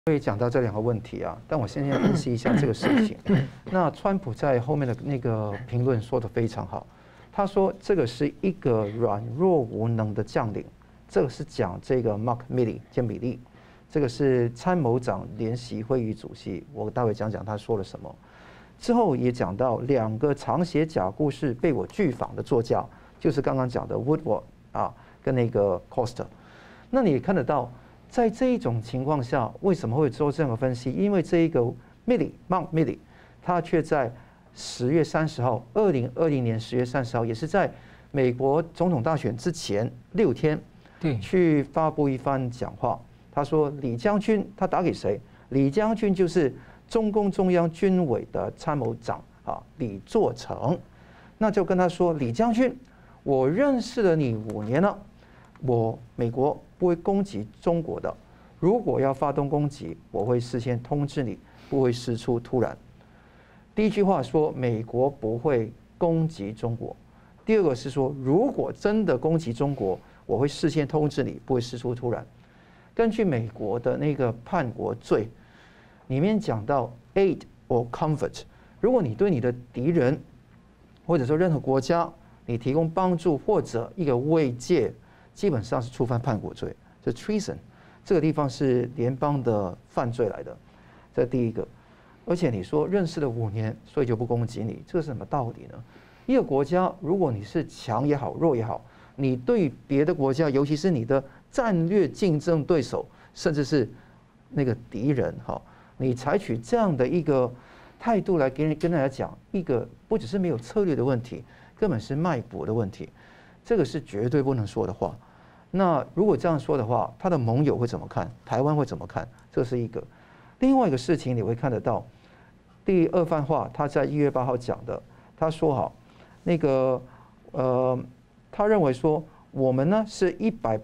会讲到这两个问题啊，但我先分析一下这个事情。那川普在后面的那个评论说得非常好，他说这个是一个软弱无能的将领，这个是讲这个 Mark Milley 兼比利，这个是参谋长联席会议主席，我待会讲讲他说了什么。之后也讲到两个常写假故事被我拒访的作家，就是刚刚讲的 Woodward 啊跟那个 Costa。那你也看得到。在这一种情况下，为什么会做这样的分析？因为这一个 Mark Milley， 他却在10月30号，2020年10月30号，也是在美国总统大选之前6天，去发布一番讲话。他说：“李将军，他打给谁？李将军就是中共中央军委的参谋长啊，李作成。那就跟他说，李将军，我认识了你5年了，美国不会攻击中国的。如果要发动攻击，我会事先通知你，不会事出突然。第一句话说美国不会攻击中国，第二个是说如果真的攻击中国，我会事先通知你，不会事出突然。根据美国的那个叛国罪里面讲到 aid or comfort， 如果你对你的敌人或者说任何国家你提供帮助或者一个慰藉，基本上是触犯叛国罪，是 treason， 这个地方是联邦的犯罪来的，这第一个。而且你说认识了5年，所以就不攻击你，这是什么道理呢？一个国家，如果你是强也好，弱也好，你对别的国家，尤其是你的战略竞争对手，甚至是那个敌人，你采取这样的一个态度来跟大家讲，一个不只是没有策略的问题，根本是脉搏的问题。这个是绝对不能说的话。那如果这样说的话，他的盟友会怎么看？台湾会怎么看？这是一个。另外一个事情你会看得到，第2番话他在1月8号讲的，他说他认为说我们呢是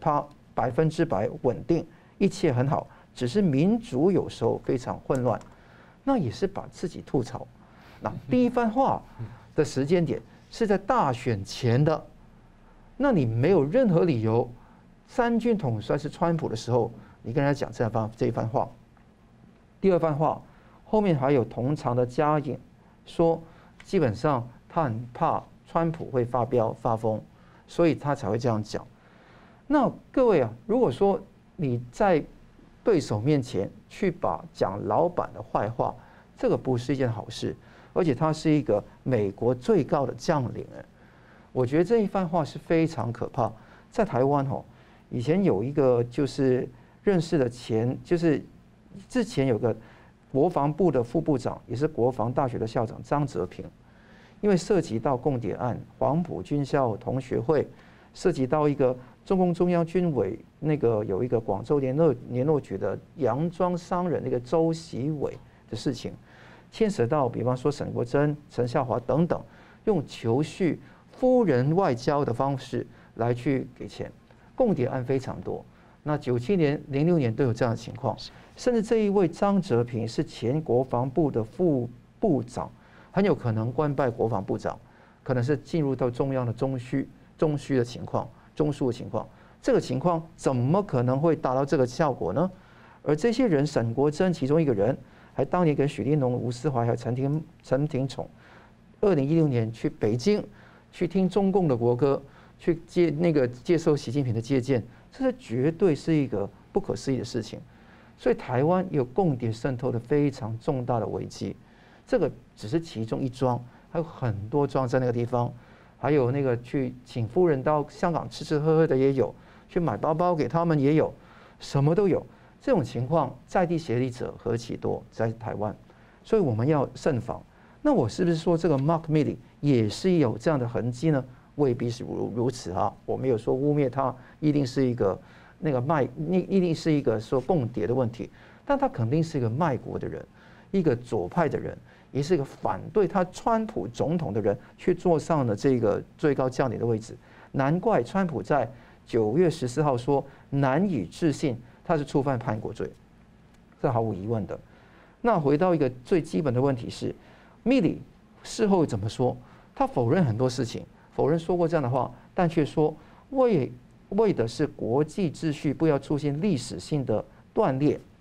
100%稳定，一切很好，只是民主有时候非常混乱。那也是把自己吐槽。那第1番话的时间点是在大选前的。那你没有任何理由，3军统帅是川普的时候，你跟他讲这一番话。第2番话后面还有同场的加引，说基本上他很怕川普会发疯，所以他才会这样讲。那各位啊，如果说你在对手面前去讲老板的坏话，这个不是一件好事，而且他是一个美国最高的将领我觉得这一番话是非常可怕。在台湾以前有一个就是认识的就是之前有个国防部的副部长，也是国防大学的校长张泽平，因为涉及到共谍案、黄埔军校同学会，涉及到一个中共中央军委有一个广州联络局的洋装商人那个周习伟的事情，牵涉到比方说沈国珍、陈孝华等等，用求续夫人外交的方式来去给钱，共谍案非常多。那97年、06年都有这样的情况，甚至这一位张泽平是前国防部的副部长，很有可能官拜国防部长，可能是进入到中央的中枢的情况，这个情况怎么可能会达到这个效果呢？而这些人，沈国珍其中一个人，还当年跟许立农、吴思怀还有陈廷宠，2016年去北京。去听中共的国歌，去接受习近平的接见，这是绝对是一个不可思议的事情。所以台湾有共谍渗透的非常重大的危机，这个只是其中一桩，还有很多桩在那个地方，还有去请夫人到香港吃喝的也有，去买包包给他们也有，什么都有。这种情况在地协力者何其多，在台湾，所以我们要慎防。那我是不是说这个 Mark Milley 也是有这样的痕迹呢？未必是如此啊！我没有说污蔑他，一定是一个一定是一个说共谍的问题，但他肯定是一个卖国的人，一个左派的人，也是一个反对他川普总统的人，去坐上了这个最高将领的位置。难怪川普在9月14号说难以置信他是触犯叛国罪，这毫无疑问的。那回到一个最基本的问题是。Milley 事后怎么说？他否认很多事情，否认说过这样的话，但却说为的是国际秩序不要出现历史性的断裂，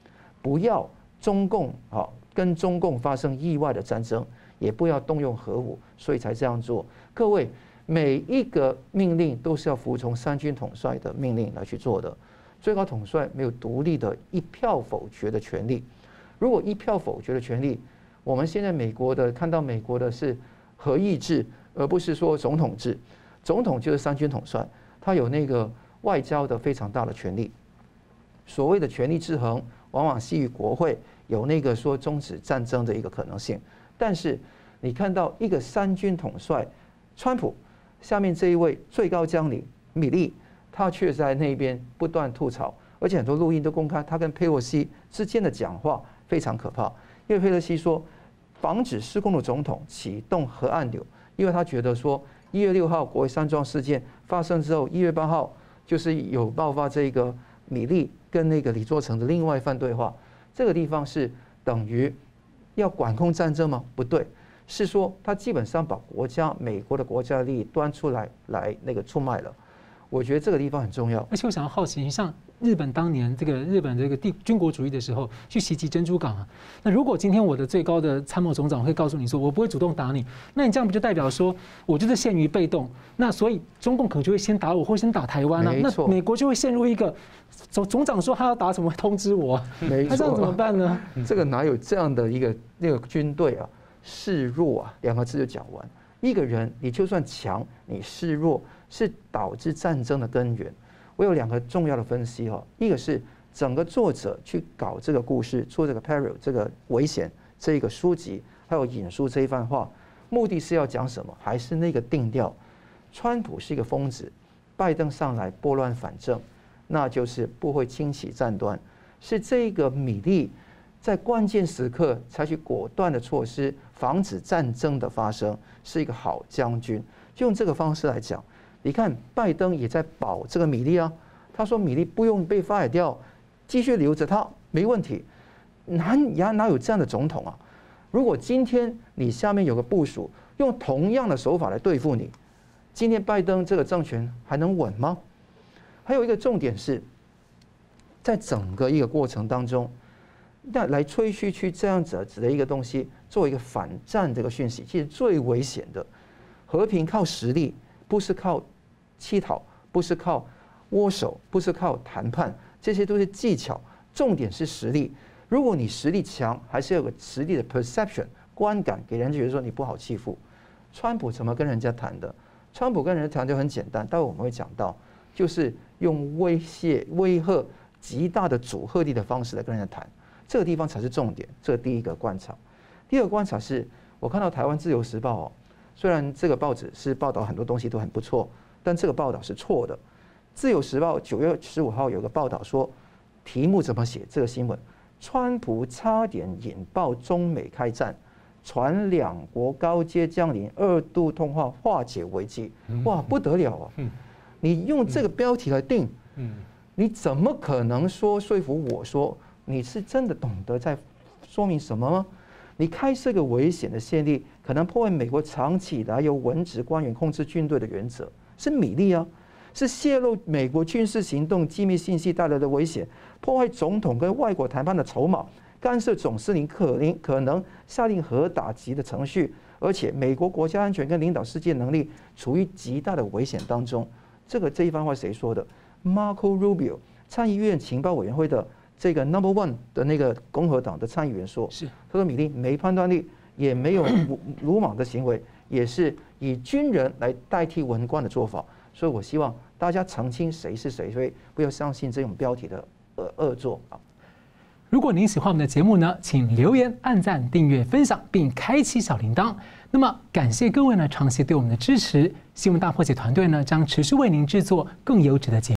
不要中共跟中共发生意外的战争，也不要动用核武，所以才这样做。各位，每一个命令都是要服从三军统帅的命令来去做的。最高统帅没有独立的一票否决的权利。如果一票否决的权利，我们现在看到美国的是合议制，而不是说总统制。总统就是三军统帅，他有那个外交的非常大的权利。所谓的权力制衡，往往系于国会有那个说终止战争的一个可能性。但是你看到一个三军统帅川普下面这一位最高将领米利，他却在那边不断吐槽，而且很多录音都公开，他跟佩洛西之间的讲话非常可怕。因为佩洛西说，防止失控的总统启动核按钮，因为他觉得说1月6号国会山庄事件发生之后，1月8号就是有爆发这个米利跟那个李作成的另外一番对话。这个地方是等于要管控战争吗？不对，是说他基本上把美国的国家利益端出来那个出卖了。我觉得这个地方很重要。 而且我想要好奇，像日本当年日本这个军国主义的时候去袭击珍珠港啊，那如果今天我的最高的参谋总长会告诉你说我不会主动打你，那你这样不就代表说我就是陷于被动？那所以中共可能就会先打我，或先打台湾啊，那美国就会陷入一个总长说他要打什么通知我，那这样怎么办呢？ 这个哪有这样的一个那个军队啊？示弱啊，两个字就讲完。一个人你就算强，你示弱是导致战争的根源。我有2个重要的分析哈，一个是整个作者去搞这个故事，做这个 peril 这个危险这个书籍，还有引述这一番话，目的是要讲什么？还是那个定调？川普是一个疯子，拜登上来拨乱反正，那就是不会轻启战端。是这个米利在关键时刻采取果断的措施，防止战争的发生，是一个好将军。就用这个方式来讲，你看拜登也在保这个米利啊，他说米利不用被 fire 掉，继续留着他没问题。哪有这样的总统啊？如果今天你下面有个部属用同样的手法来对付你，今天拜登这个政权还能稳吗？还有一个重点是，在整个一个过程当中，那来吹嘘去这样子的一个东西，做一个反战这个讯息，其实最危险的。和平靠实力，不是靠乞讨，不是靠握手，不是靠谈判，这些都是技巧。重点是实力。如果你实力强，还是要有个实力的 perception 观感，给人觉得说你不好欺负。川普怎么跟人家谈的？川普跟人家谈就很简单，待会我们会讲到，就是用威胁、威吓、极大的阻吓力的方式来跟人家谈。这个地方才是重点，这是第一个观察。第二个观察是，我看到台湾自由时报虽然这个报纸是报道很多东西都很不错，但这个报道是错的。自由时报9月15号有个报道说，题目怎么写？这个新闻，川普差点引爆中美开战，传2国高阶将领2度通话化解危机。哇，不得了啊！你用这个标题来定，你怎么可能说服我说你是真的懂得在说明什么吗？你开设个危险的先例，可能破坏美国长期以来由文职官员控制军队的原则，是米利啊，是泄露美国军事行动机密信息带来的危险，破坏总统跟外国谈判的筹码，干涉总司令可能下令核打击的程序，而且美国国家安全跟领导世界能力处于极大的危险当中。这一番话谁说的 ？Marco Rubio 参议院情报委员会的这个 No.1 的那个共和党的参议员说，他说米利没判断力，也没有鲁莽的行为，也是以军人来代替文官的做法。所以我希望大家澄清谁是谁非，不要相信这种标题的恶作啊。 如果您喜欢我们的节目呢，请留言、按赞、订阅、分享，并开启小铃铛。那么，感谢各位呢长期对我们的支持。新闻大破解团队呢将持续为您制作更优质的节目。